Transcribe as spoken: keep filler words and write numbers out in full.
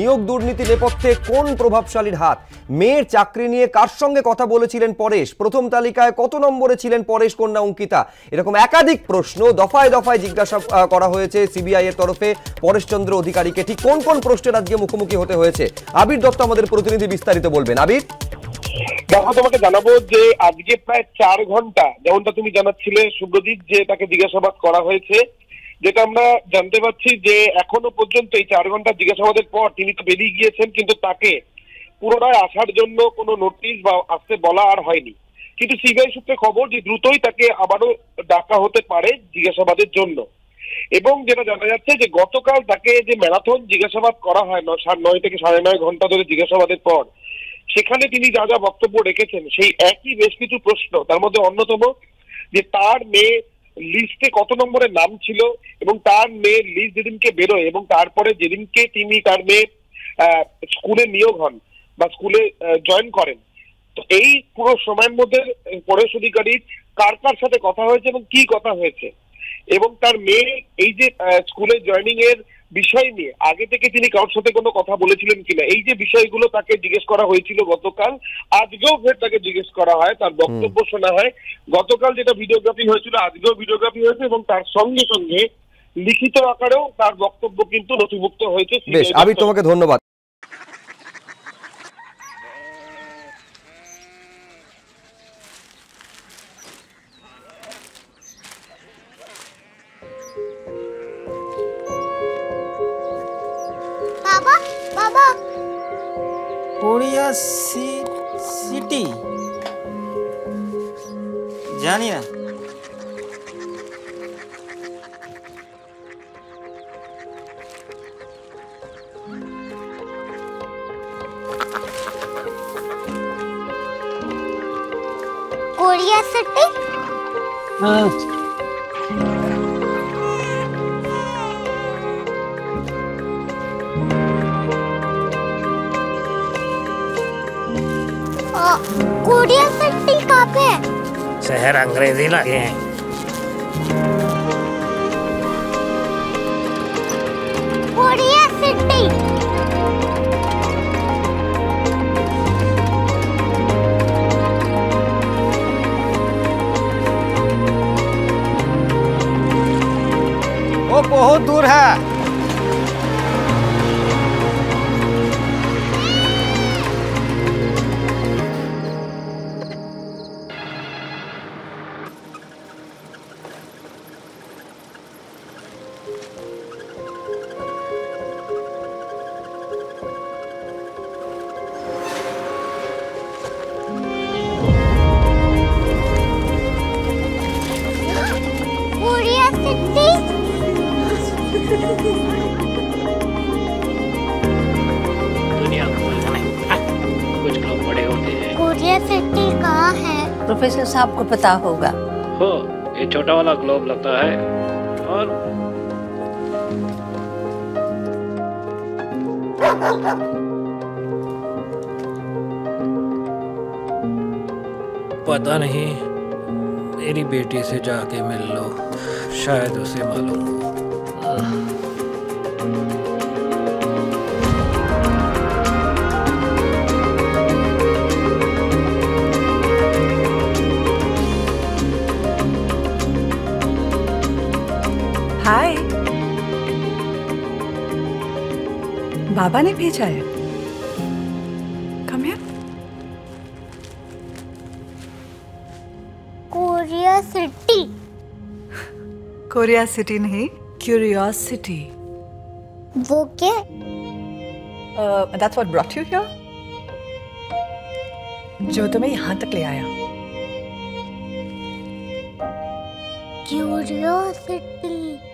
নিয়োগ দুর্নীতি নেপথ্যে কোন প্রভাবশালীর হাত? মেয়ের চাকরি নিয়ে কার সঙ্গে কথা বলেছিলেন পরেশ? প্রথম তালিকায় কত নম্বরে ছিলেন পরেশ কন্যা অঙ্কিতা? এরকম একাধিক প্রশ্ন দফায় দফায় জিজ্ঞাসা করা হয়েছে সিবিআই এর তরফে পরেশচন্দ্র অধিকারীকে। ঠিক কোন কোন প্রশ্নের আজকে মুখোমুখি হতে হয়েছে আবির দত্ত আমাদের প্রতিনিধি বিস্তারিত বলবেন। আবির, দেখো, তোমাকে জানাবো যে আজকে প্রায় চার ঘন্টা যেমনটা তুমি জানাচ্ছিলে শুভ্রজিৎ, যে তাকে জিজ্ঞাসাবাদ করা হয়েছে, যেটা আমরা জানতে পারছি যে এখনো পর্যন্ত এই চার ঘন্টা জিজ্ঞাসাবাদের পর তিনি তো বেরিয়ে গিয়েছেন, কিন্তু তাকে পুনরায় আসার জন্য কোনো নোটিশ বা আসতে বলা আর হয়নি। কিন্তু সিবিআই সূত্রে খবর যে দ্রুতই তাকে আবারও ডাকা হতে পারে জিজ্ঞাসাবাদের জন্য। এবং যেটা জানা যাচ্ছে যে গতকাল তাকে যে ম্যারাথন জিজ্ঞাসাবাদ করা হয় নয় থেকে সাড়ে নয় ঘন্টা ধরে জিজ্ঞাসাবাদের পর, সেখানে তিনি যা যা বক্তব্য রেখেছেন সেই একই বেশ কিছু প্রশ্ন। তার মধ্যে অন্যতম যে তার মেয়ে লিস্টে কত নম্বরের নাম ছিল এবং তার মেয়ের লিস্ট যেদিনকে বেরোয় এবং তারপরে যেদিনকে তিনি তার মেয়ে স্কুলে নিয়োগ হন বা স্কুলে জয়েন করেন, তো এই পুরো সময়ের মধ্যে পরেশ অধিকারী কার কার সাথে কথা হয়েছে এবং কি কথা হয়েছে, এবং তার মেয়ে এই যে স্কুলে জয়েনিং এর বিষয় নিয়ে আগে থেকে তিনি কারোর সাথে কোনো কথা বলেছিলেন কিনা, এই যে বিষয়গুলো তাকে জিজ্ঞেস করা হয়েছিল গতকাল, আজকেও ফের তাকে জিজ্ঞেস করা হয়, তার বক্তব্য শোনা হয়। গতকাল যেটা ভিডিওগ্রাফি হয়েছিল আজকেও ভিডিওগ্রাফি হয়েছে এবং তার সঙ্গে সঙ্গে লিখিত আকারেও তার বক্তব্য কিন্তু নথিভুক্ত হয়েছে। বেশ, আবির তোমাকে ধন্যবাদ। বাবা বাবা কোরিয়া সি সিটি জানি না। Korea city? হ্যাঁ, कोरिया सिटी कहाँ पे है? शहर अंग्रेजी लगे हैं। कोरिया सिटी वो बहुत दूर है। कोरिया सिटी दुनिया को बोलना है, कुछ लोग बड़े होते हैं। कोरिया सिटी कहाँ है? प्रोफेसर साहब को पता होगा। हो, ये छोटा वाला ग्लोब लगता है और पता नहीं, मेरी बेटी से जाके मिल लो, शायद उसे मालूम हो। हाय, बाबा ने भेजा है। Come here. Korea city? Korea city नहीं, क्यूरियोसिटी। वो क्या? That's what brought you here, जो तुम्हें यहाँ तक ले आया। क्यूरियोसिटी